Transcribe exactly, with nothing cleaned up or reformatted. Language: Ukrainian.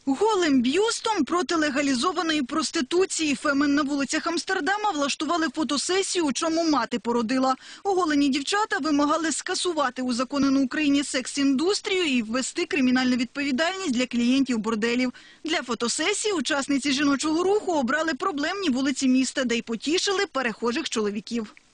Голим б'юстом проти легалізованої проституції. Фемен на вулицях Амстердама влаштували фотосесію, у чому мати породила. Оголені дівчата вимагали скасувати узаконену в Україні секс-індустрію і ввести кримінальну відповідальність для клієнтів борделів. Для фотосесії учасниці жіночого руху обрали проблемні вулиці міста, де й потішили перехожих чоловіків.